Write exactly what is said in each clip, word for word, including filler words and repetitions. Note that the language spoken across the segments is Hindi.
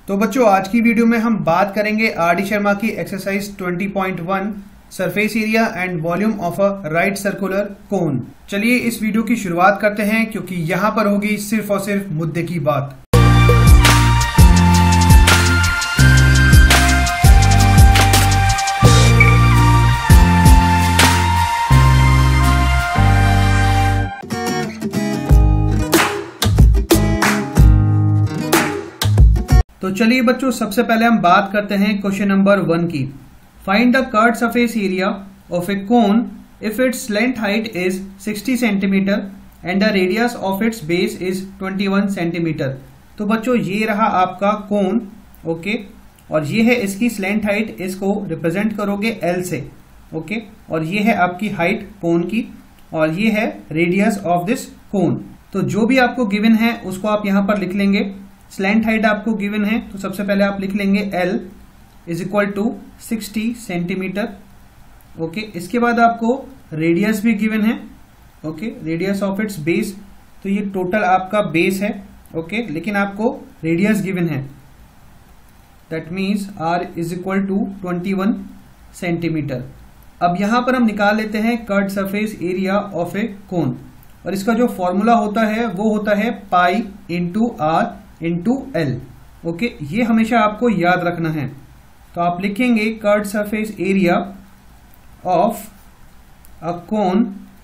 तो बच्चों आज की वीडियो में हम बात करेंगे आर डी शर्मा की exercise twenty point one surface area and volume of a right circular cone. चलिए इस वीडियो की शुरुआत करते हैं क्योंकि यहाँ पर होगी सिर्फ और सिर्फ मुद्दे की बात। तो चलिए बच्चों सबसे पहले हम बात करते हैं क्वेश्चन नंबर वन की। Find the curved surface area of a cone if its slant height is sixty centimetre and the radius of its base is twenty one centimetre. तो बच्चों ये रहा आपका कोन, ओके, और ये है इसकी स्लैंट हाइट, इसको रिप्रेजेंट करोगे एल से, ओके, और ये है आपकी हाइट कोन की और ये है रेडियस ऑफ दिस कोन। तो जो भी आपको गिवन है उसको आप यहां पर लिख लेंगे। स्लैंट हाइट आपको गिवन है तो सबसे पहले आप लिख लेंगे L is equal to sixty centimetre, okay. इसके बाद आपको रेडियस भी गिवन है, okay, radius of its base, तो ये टोटल आपका बेस है, ओके, लेकिन आपको रेडियस गिवन है, that means R is equal to twenty one centimetre. अब यहां पर हम निकाल लेते हैं curved surface area of a cone, और इसका जो फॉर्मूला होता है वो होता है pi into R into L, okay, ये हमेशा आपको याद रखना है। तो आप लिखेंगे curved surface area of a cone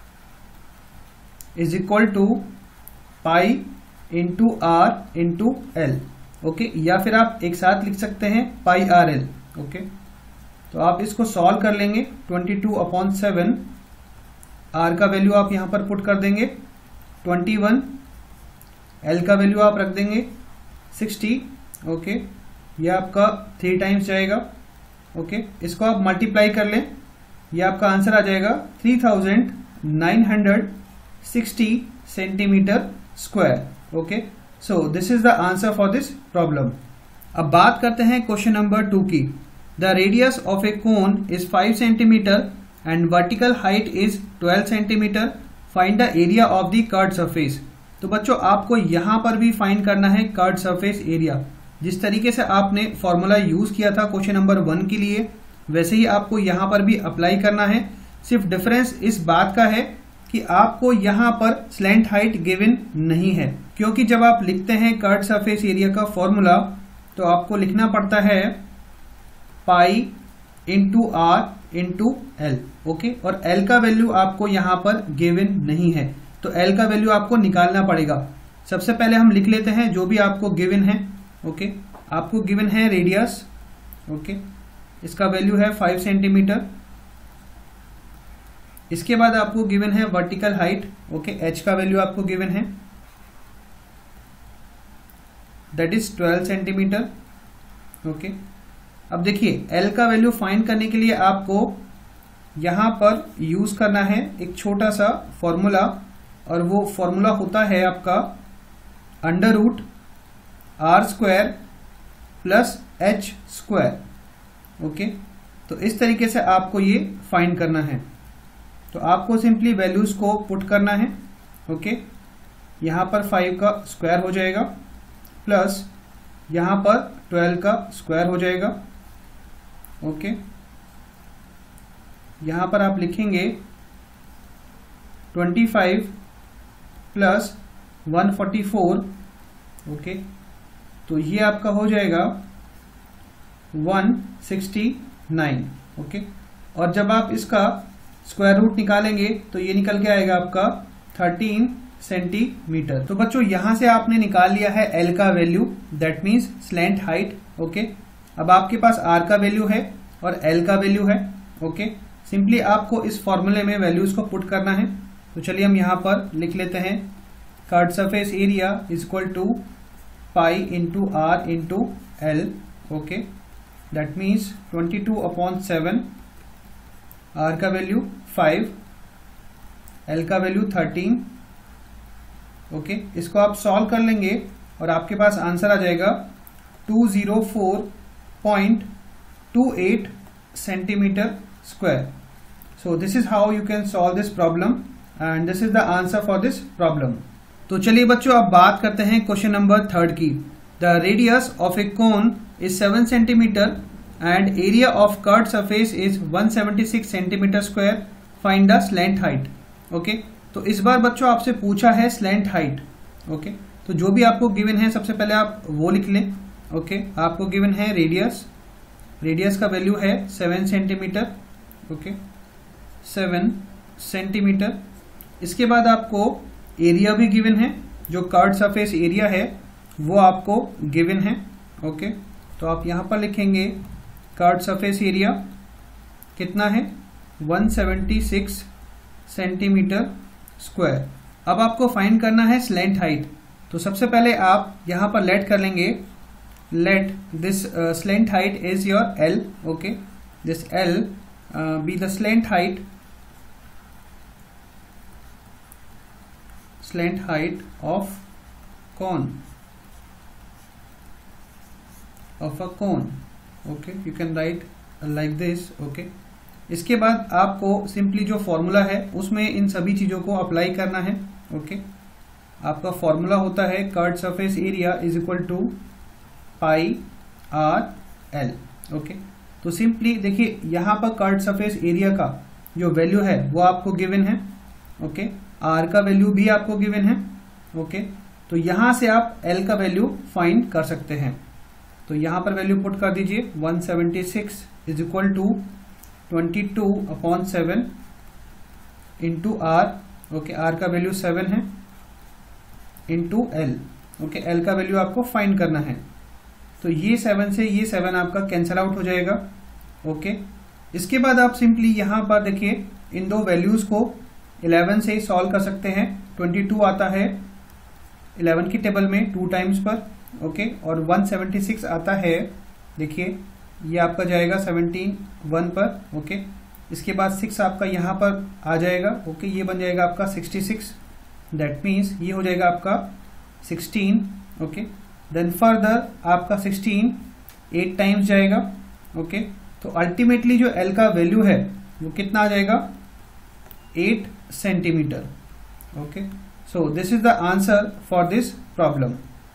is equal to pi into R into L, okay, या फिर आप एक साथ लिख सकते हैं पाई आर एल, ओके। तो आप इसको सॉल्व कर लेंगे, twenty two upon seven, R का वैल्यू आप यहां पर पुट कर देंगे ट्वेंटी वन, एल का वैल्यू आप रख देंगे सिक्सटी, ओके, यह आपका थ्री टाइम्स जाएगा, ओके, इसको आप मल्टीप्लाई कर लें, यह आपका आंसर आ जाएगा three thousand nine hundred sixty centimetre square, okay. So this is the answer for this problem. अब बात करते हैं क्वेश्चन नंबर टू की। The radius of a cone is five centimetre and vertical height is twelve centimetre, find the area of the curved surface. तो बच्चों आपको यहां पर भी फाइंड करना है कर्व्ड सरफेस एरिया। जिस तरीके से आपने फॉर्मूला यूज किया था क्वेश्चन नंबर वन के लिए, वैसे ही आपको यहां पर भी अप्लाई करना है। सिर्फ डिफरेंस इस बात का है कि आपको यहां पर स्लैंट हाइट गिवन नहीं है, क्योंकि जब आप लिखते हैं कर्व्ड सरफेस एरिया का फॉर्मूला तो आपको लिखना पड़ता है pi into R into L, okay, और एल का वैल्यू आपको यहां पर गिवन नहीं है, तो L का वैल्यू आपको निकालना पड़ेगा। सबसे पहले हम लिख लेते हैं जो भी आपको गिवन है, ओके। आपको गिवन है रेडियस, ओके, इसका वैल्यू है फाइव सेंटीमीटर। इसके बाद आपको गिवन है वर्टिकल हाइट, ओके, H का वैल्यू आपको गिवन है, that is twelve centimetre, okay. अब देखिए L का वैल्यू फाइंड करने के लिए आपको यहां पर यूज करना है एक छोटा सा फॉर्मूला, और वो फॉर्मूला होता है आपका under root R square plus H square, okay. तो इस तरीके से आपको ये फाइंड करना है। तो आपको सिंपली वैल्यूज को पुट करना है, ओके। यहां पर फाइव का स्क्वायर हो जाएगा प्लस यहां पर ट्वेल्व का स्क्वायर हो जाएगा, ओके। यहां पर आप लिखेंगे twenty five plus one forty four, okay, तो ये आपका हो जाएगा वन सिक्सटी नाइन, ओके। और जब आप इसका स्क्वायर रूट निकालेंगे तो ये निकल के आएगा आपका थर्टीन सेंटीमीटर। तो बच्चों यहां से आपने निकाल लिया है L का value, that means slant height, okay. अब आपके पास R का वैल्यू है और L का वैल्यू है, ओके। सिंपली आपको इस फॉर्मूले में वैल्यूज को पुट करना है। तो चलिए हम यहां पर लिख लेते हैं curved surface area is equal to pi into R into L, okay, that means twenty two upon seven, R का वैल्यू फाइव, एल का वैल्यू थर्टीन, ओके। इसको आप सॉल्व कर लेंगे और आपके पास आंसर आ जाएगा two zero four point two eight centimetre square. So this is how you can solve this problem and this is the answer for this problem. तो चलिए बच्चों अब बात करते हैं क्वेश्चन नंबर थर्ड की। The radius of a cone is seven centimetre and area of curved surface is one seventy six centimetre square, find the slant height. Okay, तो इस बार बच्चों आपसे पूछा है स्लैंट हाइट। ओके, तो जो भी आपको गिवन है सबसे पहले आप वो लिख लें। ओके okay, आपको गिवन है रेडियस, रेडियस का वैल्यू है seven centimetre. Okay, seven centimetre. इसके बाद आपको एरिया भी गिवन है, जो कर्व्ड सरफेस एरिया है वो आपको गिवन है। ओके okay, तो आप यहां पर लिखेंगे कर्व्ड सरफेस एरिया कितना है, one seventy six centimetre square. अब आपको फाइंड करना है स्लैंट हाइट। तो सबसे पहले आप यहां पर लेट कर लेंगे, let this slant height is your L। Okay, this L be the slant height, slant height of cone, of a cone। okay, you can write like this। okay, इसके बाद आपको सिंपली जो फॉर्मूला है उसमें इन सभी चीजों को अप्लाई करना है। ओके, okay, आपका फॉर्मूला होता है curved surface area is equal to pi R L. Okay, तो सिंपली देखिए यहाँ पर कर्व्ड सरफेस एरिया का जो वैल्यू है वो आपको गिवन है। ओके, आर का वैल्यू भी आपको गिवन है। ओके, तो यहां से आप एल का वैल्यू फाइंड कर सकते हैं। तो यहां पर वैल्यू पुट कर दीजिए, one seventy six is equal to twenty two upon seven into R. Okay, R का वैल्यू सेवन है इंटू एल। ओके, एल का वैल्यू आपको फाइंड करना है। तो ये सेवन से ये सेवन आपका कैंसिल आउट हो जाएगा। ओके, इसके बाद आप सिंपली यहां पर देखिए इन दो वैल्यूज को इलेवन से ही सॉल्व कर सकते हैं। ट्वेंटी टू आता है इलेवन की टेबल में टू टाइम्स पर। ओके, और वन सेवेंटी सिक्स आता है, देखिए ये आपका जाएगा सेवनटीन वन पर। ओके, इसके बाद सिक्स आपका यहाँ पर आ जाएगा। ओके, ये बन जाएगा आपका सिक्सटी सिक्स, दैट मीन्स ये हो जाएगा आपका सिक्सटीन। ओके, देन फर्दर आपका सिक्सटीन एट टाइम्स जाएगा। ओके, तो अल्टीमेटली जो एल का वैल्यू है वो कितना आ जाएगा, eight centimetre. Okay, so this is the answer for this problem.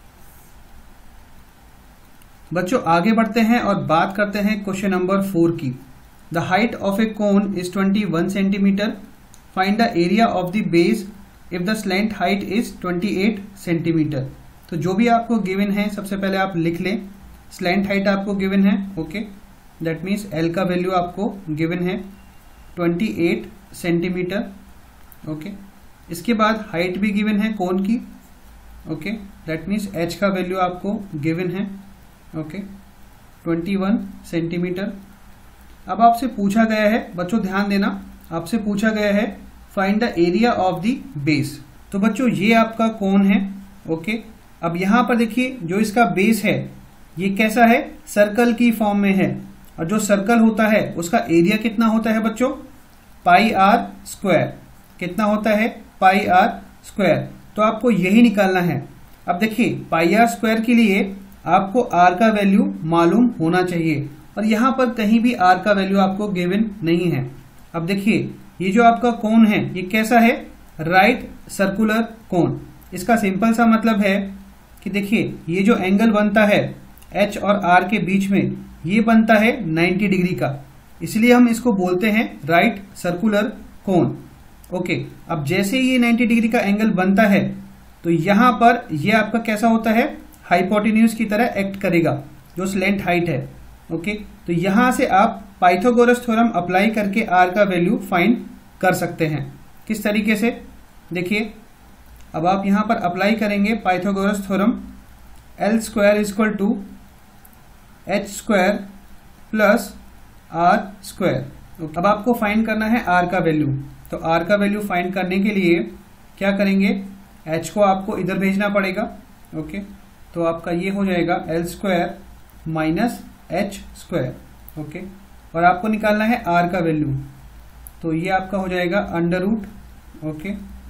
बच्चों आगे बढ़ते हैं और बात करते हैं क्वेश्चन नंबर फोर की। The height of a cone is twenty one centimetre, find the area of the base if the slant height is twenty eight centimetre. तो जो भी आपको गिवन है सबसे पहले आप लिख लें, स्लैंट हाइट आपको गिवन है। ओके, दैट मीन्स एल का वैल्यू आपको गिवन है ट्वेंटी एट सेंटीमीटर। ओके, इसके बाद हाइट भी गिवन है कोन की। ओके, दैट मीन्स एच का वैल्यू आपको गिवन है। Okay, twenty one centimetre. अब आपसे पूछा गया है, बच्चों ध्यान देना, आपसे पूछा गया है find the area of the base. तो बच्चों ये आपका कोन है। ओके, अब यहां पर देखिए जो इसका बेस है ये कैसा है, सर्कल की फॉर्म में है, और जो सर्कल होता है उसका एरिया कितना होता है बच्चों, पाई आर स्क्वायर। कितना होता है, पाई आर स्क्वायर। तो आपको यही निकालना है। अब देखिए पाई आर स्क्वायर के लिए आपको आर का वैल्यू मालूम होना चाहिए, और यहां पर कहीं भी आर का वैल्यू आपको गिवन नहीं है। अब देखिए ये जो आपका कोन है ये कैसा है, राइट सर्कुलर कोन। इसका सिंपल सा मतलब है कि देखिए ये जो एंगल बनता है एच और आर के बीच में ये बनता है नाइन्टी डिग्री का, इसलिए हम इसको बोलते हैं राइट सर्कुलर कोन। ओके, अब जैसे ये नाइन्टी डिग्री का एंगल बनता है तो यहां पर ये आपका कैसा होता है, हाइपोटेन्यूज की तरह एक्ट करेगा, जो स्लैंट हाइट है। ओके, तो यहां से आप पाइथागोरस थ्योरम अप्लाई करके आर का वैल्यू फाइंड कर सकते हैं। किस तरीके से, देखिए अब आप यहां पर अप्लाई करेंगे Pythagoras theorem, L square is equal to H square plus R square. अब आपको फाइंड करना है आर का वैल्यू। तो आर का वैल्यू फाइंड करने के लिए क्या करेंगे, एच को आपको इधर भेजना पड़ेगा। ओके, तो आपका ये हो जाएगा L square minus H square. Okay, और आपको निकालना है आर का वैल्यू, तो ये आपका हो जाएगा under root okay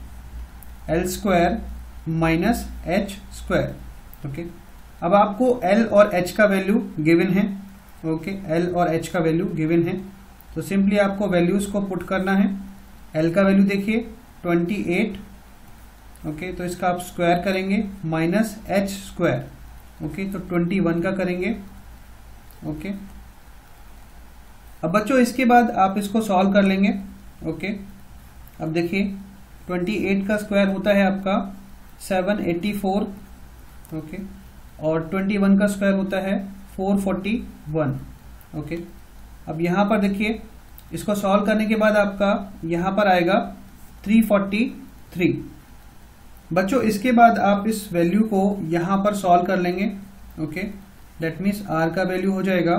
L square minus H square. Okay, अब आपको एल और एच का वैल्यू गिवन है। ओके, एल और एच का वैल्यू गिवन है, तो सिंपली आपको वैल्यूज को पुट करना है। एल का वैल्यू देखिए ट्वेंटी एट। ओके, तो इसका आप स्क्वायर करेंगे माइनस एच स्क्वायर। ओके, तो ट्वेंटी वन का करेंगे। ओके, अब बच्चों इसके बाद आप इसको सॉल्व कर लेंगे। ओके, अब देखिए ट्वेंटी एट का स्क्वायर होता है आपका सेवन एटी फोर। ओके, और ट्वेंटी वन का स्क्वायर होता है फोर फोर्टी वन। ओके, अब यहाँ पर देखिए इसको सॉल्व करने के बाद आपका यहाँ पर आएगा थ्री फोर्टी थ्री। बच्चों इसके बाद आप इस वैल्यू को यहाँ पर सॉल्व कर लेंगे। ओके, दैट मीन्स आर का वैल्यू हो जाएगा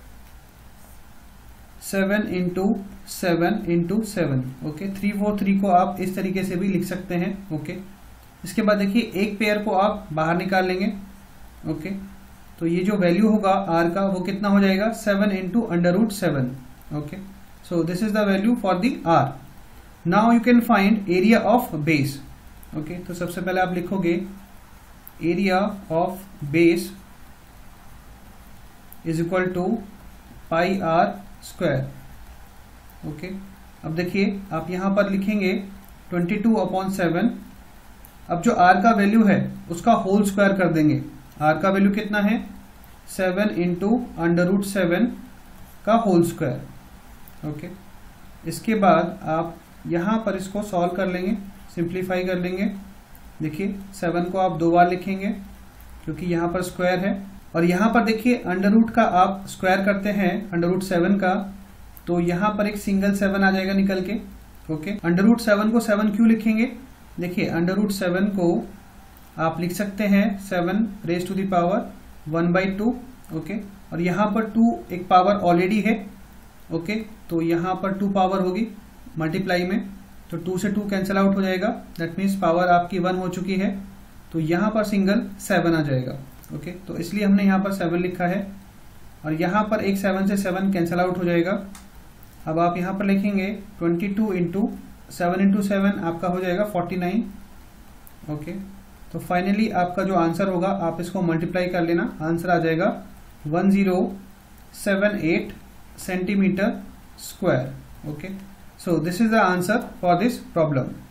seven into seven into seven. Okay, three four three को आप इस तरीके से भी लिख सकते हैं। ओके, इसके बाद देखिए एक पेयर को आप बाहर निकाल लेंगे। ओके, तो ये जो वैल्यू होगा आर का वो कितना हो जाएगा, seven into under root seven. Okay, so this is the value for the R. Now you can find area of base. Okay, तो सबसे पहले आप लिखोगे area of base is equal to pi R square. Okay, अब देखिए आप यहां पर लिखेंगे ट्वेंटी टू अपॉन सेवन। अब जो आर का वैल्यू है उसका होल स्क्वायर कर देंगे। आर का वैल्यू कितना है, seven into under root seven का होल स्क्वायर। ओके, इसके बाद आप यहां पर इसको सॉल्व कर लेंगे, सिंप्लीफाई कर लेंगे। देखिए सेवन को आप दो बार लिखेंगे क्योंकि यहाँ पर स्क्वायर है, और यहाँ पर देखिए अंडर रूट का आप स्क्वायर करते हैं अंडर रूट सेवन का, तो यहाँ पर एक सिंगल सेवन आ जाएगा निकल के। ओके, अंडर रूट सेवन को सेवन क्यों लिखेंगे, देखिए अंडर रूट सेवन को आप लिख सकते हैं seven raise to the power one by two. Okay, और यहाँ पर टू एक पावर ऑलरेडी है। ओके, तो यहाँ पर टू पावर होगी मल्टीप्लाई में, तो टू से टू कैंसिल आउट हो जाएगा। दैट मीन्स पावर आपकी वन हो चुकी है, तो यहाँ पर सिंगल सेवन आ जाएगा। ओके, तो इसलिए हमने यहाँ पर सेवन लिखा है, और यहाँ पर एक सेवन से सेवन कैंसिल आउट हो जाएगा। अब आप यहाँ पर लिखेंगे twenty two into seven into seven आपका हो जाएगा फोर्टी नाइन। ओके, तो फाइनली आपका जो आंसर होगा आप इसको मल्टीप्लाई कर लेना, आंसर आ जाएगा one zero seven eight centimetre square. Okay, so this is the answer for this problem.